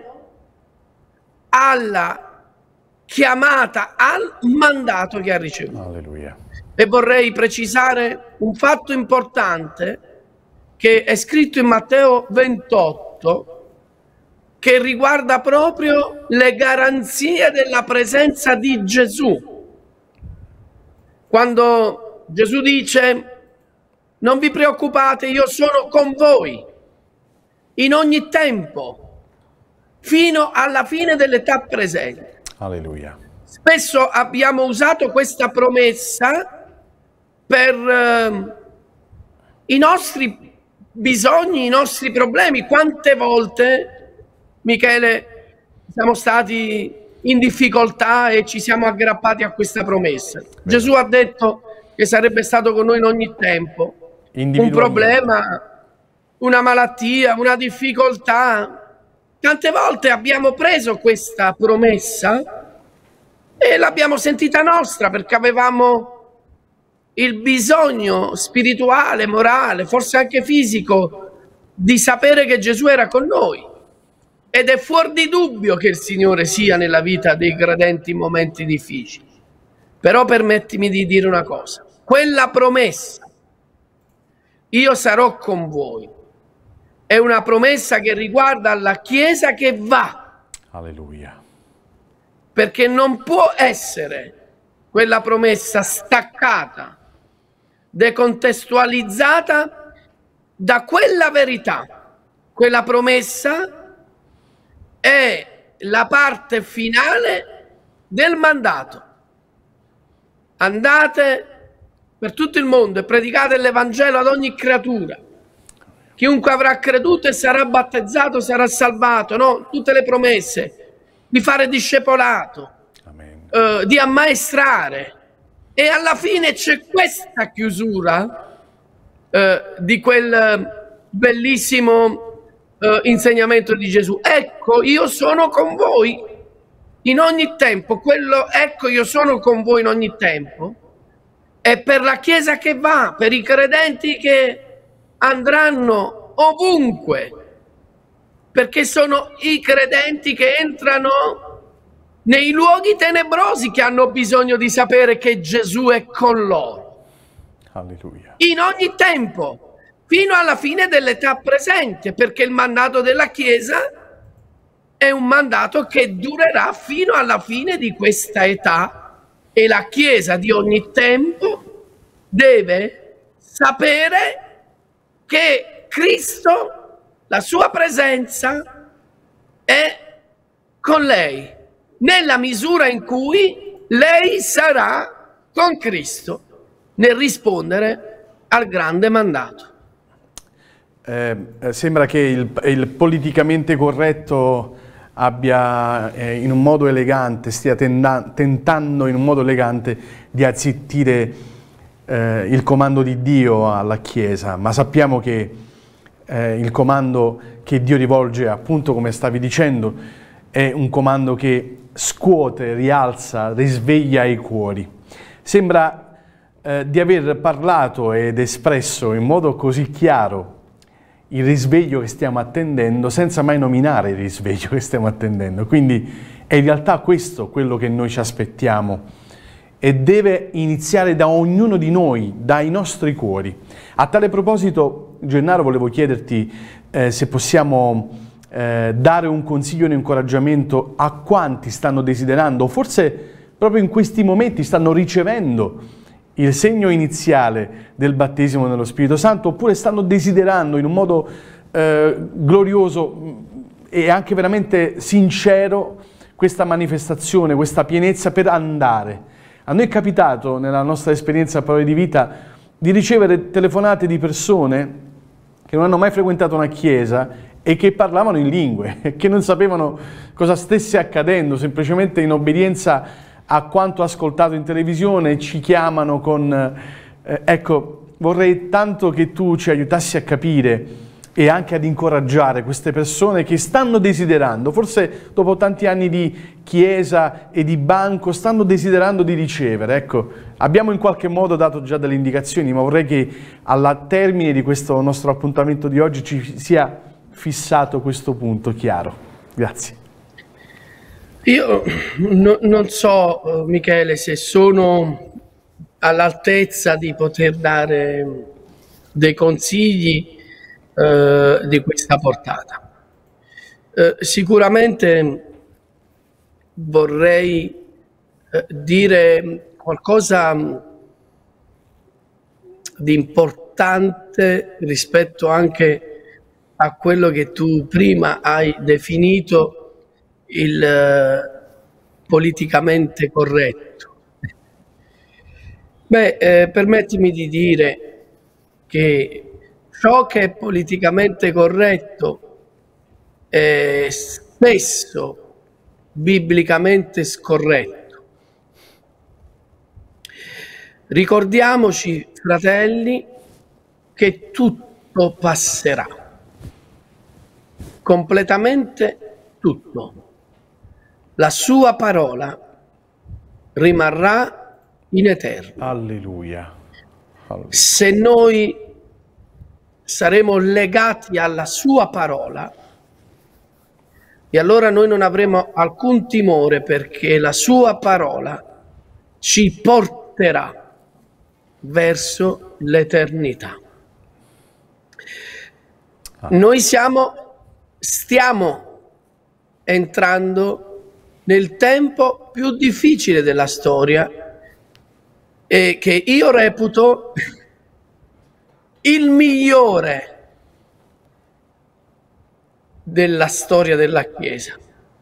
alla chiamata, al mandato che ha ricevuto. Alleluia. E vorrei precisare un fatto importante che è scritto in Matteo 28, che riguarda proprio le garanzie della presenza di Gesù. Quando Gesù dice: non vi preoccupate, io sono con voi in ogni tempo, fino alla fine dell'età presente. Alleluia. Spesso abbiamo usato questa promessa per i nostri bisogni, i nostri problemi. Quante volte, Michele, siamo stati in difficoltà e ci siamo aggrappati a questa promessa? Gesù ha detto che sarebbe stato con noi in ogni tempo. Un problema, una malattia, una difficoltà. Tante volte abbiamo preso questa promessa e l'abbiamo sentita nostra perché avevamo il bisogno spirituale, morale, forse anche fisico, di sapere che Gesù era con noi. Ed è fuori di dubbio che il Signore sia nella vita dei credenti in momenti difficili. Però permettimi di dire una cosa: quella promessa, io sarò con voi, è una promessa che riguarda la Chiesa che va. Alleluia. Perché non può essere quella promessa staccata, decontestualizzata da quella verità. Quella promessa è la parte finale del mandato. Andate per tutto il mondo e predicate l'Evangelo ad ogni creatura. Chiunque avrà creduto e sarà battezzato sarà salvato, no? Tutte le promesse di fare discepolato, di ammaestrare, e alla fine c'è questa chiusura di quel bellissimo insegnamento di Gesù: ecco, io sono con voi in ogni tempo. Quello "ecco, io sono con voi in ogni tempo" è per la Chiesa che va, per i credenti che andranno ovunque, perché sono i credenti che entrano nei luoghi tenebrosi che hanno bisogno di sapere che Gesù è con loro. Alleluia. In ogni tempo, fino alla fine dell'età presente, perché il mandato della Chiesa è un mandato che durerà fino alla fine di questa età, e la Chiesa di ogni tempo deve sapere che Cristo, la sua presenza, è con lei, nella misura in cui lei sarà con Cristo nel rispondere al grande mandato. Sembra che il politicamente corretto abbia in un modo elegante, stia tentando in un modo elegante di azzittire il comando di Dio alla Chiesa, ma sappiamo che il comando che Dio rivolge, appunto come stavi dicendo, è un comando che scuote, rialza, risveglia i cuori. Sembra di aver parlato ed espresso in modo così chiaro il risveglio che stiamo attendendo, senza mai nominare il risveglio che stiamo attendendo. Quindi è in realtà questo quello che noi ci aspettiamo e deve iniziare da ognuno di noi, dai nostri cuori. A tale proposito, Gennaro, volevo chiederti se possiamo dare un consiglio e un incoraggiamento a quanti stanno desiderando, forse proprio in questi momenti stanno ricevendo il segno iniziale del battesimo nello Spirito Santo, oppure stanno desiderando in un modo glorioso e anche veramente sincero questa manifestazione, questa pienezza per andare. A noi è capitato, nella nostra esperienza a Parole di Vita, di ricevere telefonate di persone che non hanno mai frequentato una chiesa e che parlavano in lingue, che non sapevano cosa stesse accadendo, semplicemente in obbedienza a quanto ascoltato in televisione, ci chiamano con... ecco, vorrei tanto che tu ci aiutassi a capire e anche ad incoraggiare queste persone che stanno desiderando, forse dopo tanti anni di chiesa e di banco, stanno desiderando di ricevere. Ecco, abbiamo in qualche modo dato già delle indicazioni, ma vorrei che al termine di questo nostro appuntamento di oggi ci sia fissato questo punto chiaro. Grazie. Io non so, Michele, se sono all'altezza di poter dare dei consigli di questa portata. Sicuramente vorrei dire qualcosa di importante rispetto anche a quello che tu prima hai definito il politicamente corretto. Permettimi di dire che ciò che è politicamente corretto è spesso biblicamente scorretto. Ricordiamoci, fratelli, che tutto passerà, completamente tutto. La sua parola rimarrà in eterno. Alleluia. Alleluia. Se noi saremo legati alla sua parola, e allora noi non avremo alcun timore, perché la sua parola ci porterà verso l'eternità. Noi stiamo entrando nel tempo più difficile della storia, e che io reputo il migliore della storia della Chiesa.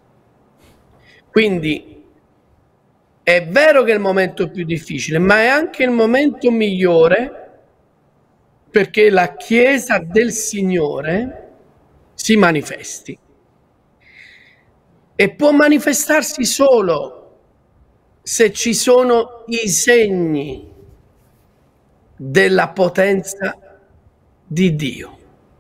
Quindi è vero che è il momento più difficile, ma è anche il momento migliore, perché la Chiesa del Signore si manifesti. E può manifestarsi solo se ci sono i segni della potenza di Dio.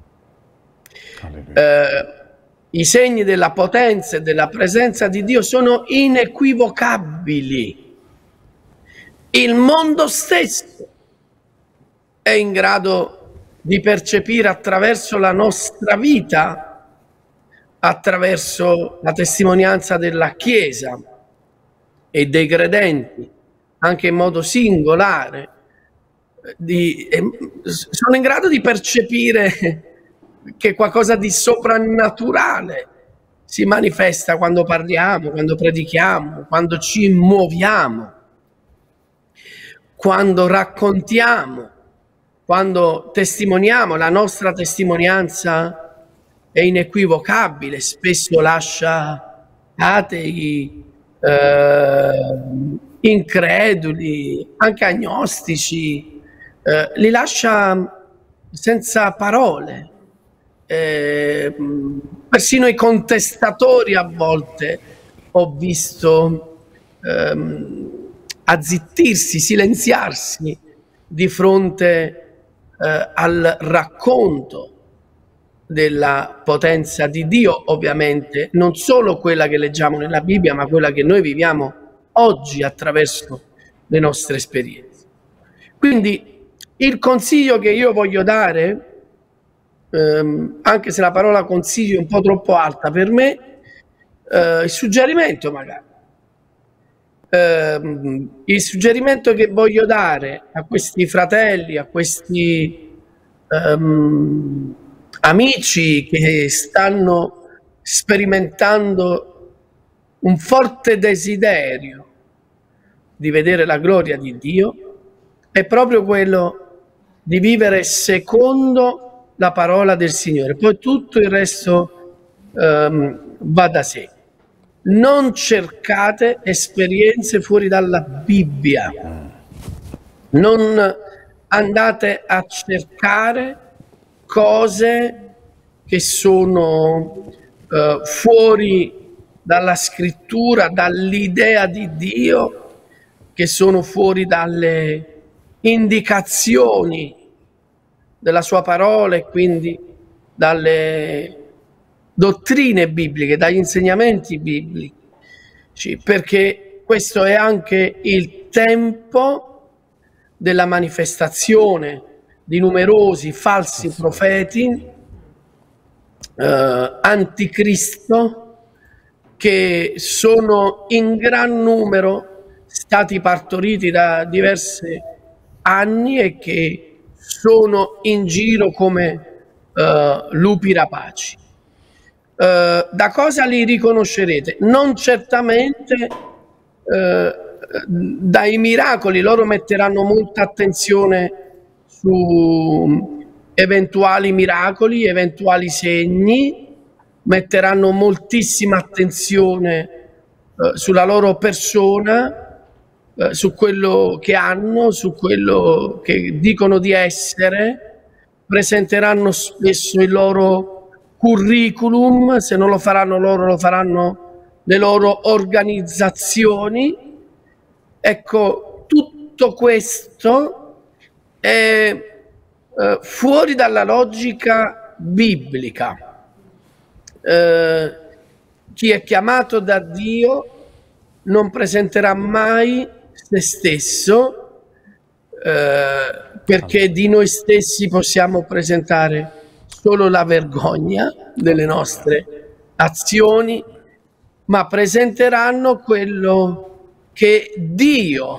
I segni della potenza e della presenza di Dio sono inequivocabili. Il mondo stesso è in grado di percepire attraverso la nostra vita, attraverso la testimonianza della Chiesa, e dei credenti, anche in modo singolare, sono in grado di percepire che qualcosa di soprannaturale si manifesta quando parliamo, quando predichiamo, quando ci muoviamo, quando raccontiamo, quando testimoniamo. La nostra testimonianza è inequivocabile, spesso lascia atei, increduli, anche agnostici, li lascia senza parole. Persino i contestatori a volte ho visto azzittirsi, silenziarsi di fronte al racconto della potenza di Dio, ovviamente non solo quella che leggiamo nella Bibbia, ma quella che noi viviamo oggi attraverso le nostre esperienze. Quindi il consiglio che io voglio dare, anche se la parola consiglio è un po' troppo alta per me, il suggerimento magari, il suggerimento che voglio dare a questi fratelli, a questi amici che stanno sperimentando un forte desiderio di vedere la gloria di Dio, è proprio quello di vivere secondo la parola del Signore. Poi tutto il resto va da sé. Non cercate esperienze fuori dalla Bibbia, non andate a cercare cose che sono fuori dalla scrittura, dall'idea di Dio, che sono fuori dalle indicazioni della sua parola e quindi dalle dottrine bibliche, dagli insegnamenti biblici, perché questo è anche il tempo della manifestazione di numerosi falsi profeti, anticristo, che sono in gran numero stati partoriti da diversi anni e che sono in giro come lupi rapaci. Da cosa li riconoscerete? Non certamente dai miracoli. Loro metteranno molta attenzione su eventuali miracoli, eventuali segni, metteranno moltissima attenzione sulla loro persona, su quello che hanno, su quello che dicono di essere, presenteranno spesso il loro curriculum, se non lo faranno loro lo faranno le loro organizzazioni. Ecco, tutto questo è fuori dalla logica biblica. Chi è chiamato da Dio non presenterà mai se stesso, perché di noi stessi possiamo presentare solo la vergogna delle nostre azioni, ma presenteranno quello che Dio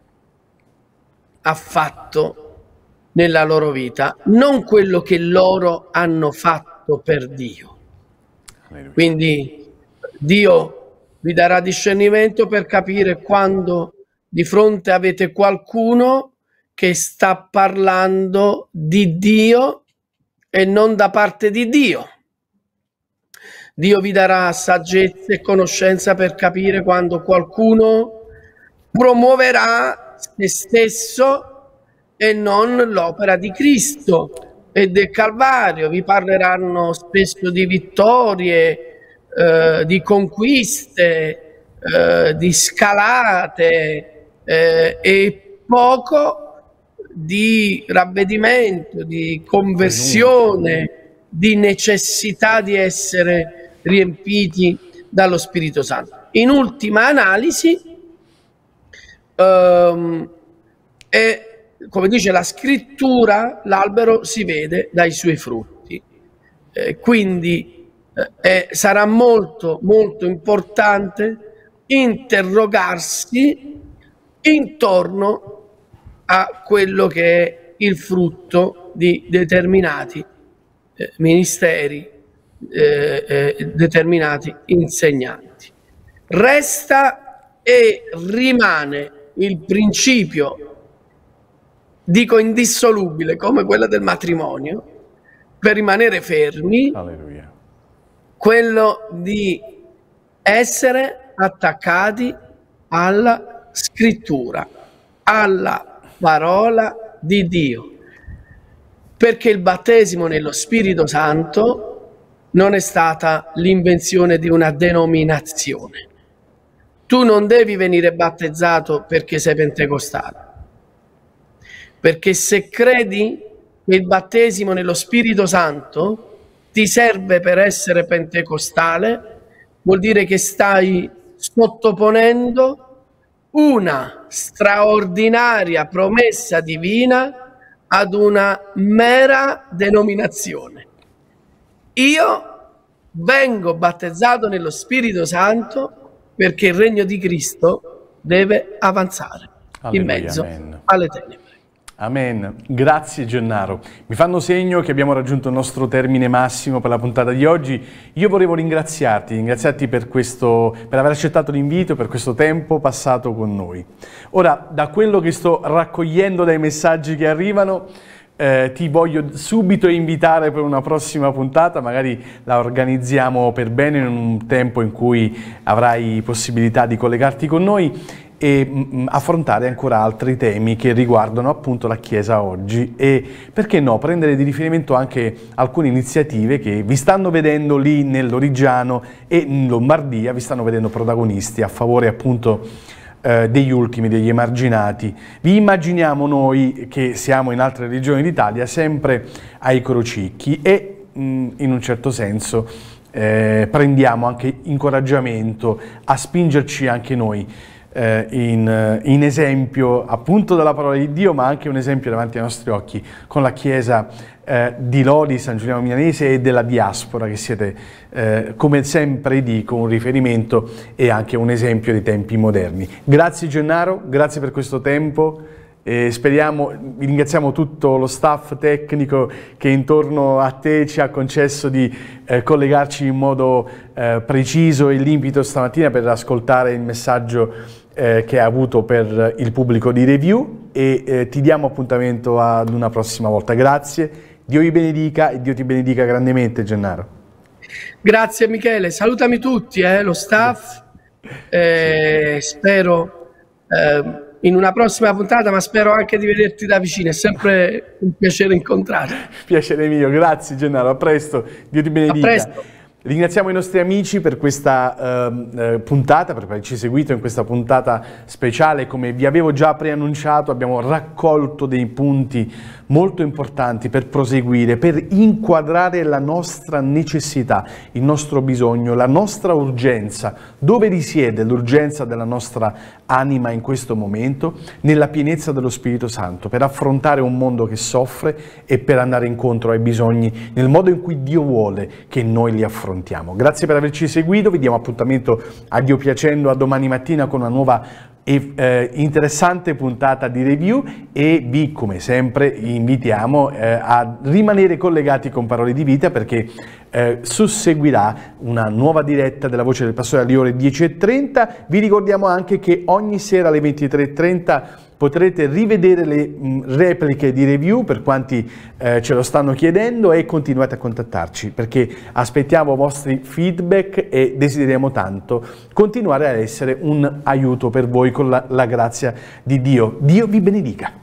ha fatto nella loro vita, non quello che loro hanno fatto per Dio. Quindi Dio vi darà discernimento per capire quando di fronte avete qualcuno che sta parlando di Dio e non da parte di Dio. Dio vi darà saggezza e conoscenza per capire quando qualcuno promuoverà se stesso e non l'opera di Cristo e del Calvario. Vi parleranno spesso di vittorie, di conquiste, di scalate e poco di ravvedimento, di conversione, di necessità di essere riempiti dallo Spirito Santo. In ultima analisi, come dice la scrittura, l'albero si vede dai suoi frutti. Quindi sarà molto molto importante interrogarsi intorno a quello che è il frutto di determinati ministeri, determinati insegnanti. Resta e rimane il principio, dico indissolubile, come quello del matrimonio, per rimanere fermi, Alleluia. quello di essere attaccati alla scrittura, alla parola di Dio, perché il battesimo nello Spirito Santo non è stata l'invenzione di una denominazione. Tu non devi venire battezzato perché sei pentecostale, perché se credi che il battesimo nello Spirito Santo ti serve per essere pentecostale, vuol dire che stai sottoponendo una straordinaria promessa divina ad una mera denominazione. Io vengo battezzato nello Spirito Santo perché il regno di Cristo deve avanzare in mezzo alle tenebre. Amen. Grazie Gennaro. Mi fanno segno che abbiamo raggiunto il nostro termine massimo per la puntata di oggi. Io volevo ringraziarti per aver accettato l'invito, per questo tempo passato con noi. Ora, da quello che sto raccogliendo dai messaggi che arrivano, ti voglio subito invitare per una prossima puntata, magari la organizziamo per bene in un tempo in cui avrai possibilità di collegarti con noi e affrontare ancora altri temi che riguardano appunto la Chiesa oggi e, perché no, prendere di riferimento anche alcune iniziative che vi stanno vedendo lì nel Lorigiano e in Lombardia, vi stanno vedendo protagonisti a favore appunto degli ultimi, degli emarginati. Vi immaginiamo noi che siamo in altre regioni d'Italia sempre ai crocicchi e in un certo senso prendiamo anche incoraggiamento a spingerci anche noi in esempio appunto della parola di Dio, ma anche un esempio davanti ai nostri occhi con la Chiesa di Lodi, San Giuliano Milanese e della diaspora, che siete come sempre dico un riferimento e anche un esempio dei tempi moderni. Grazie Gennaro, grazie per questo tempo. Vi ringraziamo tutto lo staff tecnico che intorno a te ci ha concesso di collegarci in modo preciso e limpido stamattina per ascoltare il messaggio che ha avuto per il pubblico di Review e ti diamo appuntamento ad una prossima volta. Grazie, Dio vi benedica e Dio ti benedica grandemente Gennaro. Grazie Michele, salutami tutti, lo staff, spero in una prossima puntata, ma spero anche di vederti da vicino, è sempre un piacere incontrarti. Piacere mio, grazie Gennaro, a presto, Dio ti benedica. A presto. Ringraziamo i nostri amici per questa puntata, per averci seguito in questa puntata speciale. Come vi avevo già preannunciato, abbiamo raccolto dei punti molto importanti per proseguire, per inquadrare la nostra necessità, il nostro bisogno, la nostra urgenza. Dove risiede l'urgenza della nostra anima in questo momento? Nella pienezza dello Spirito Santo, per affrontare un mondo che soffre e per andare incontro ai bisogni nel modo in cui Dio vuole che noi li affrontiamo. Grazie per averci seguito, vi diamo appuntamento a Dio piacendo a domani mattina con una nuova e interessante puntata di Review e vi, come sempre, invitiamo a rimanere collegati con Parole di Vita perché susseguirà una nuova diretta della Voce del Pastore alle ore 10:30. Vi ricordiamo anche che ogni sera alle 23:30 potrete rivedere le repliche di Review per quanti ce lo stanno chiedendo e continuate a contattarci perché aspettiamo i vostri feedback e desideriamo tanto continuare a essere un aiuto per voi con la grazia di Dio. Dio vi benedica.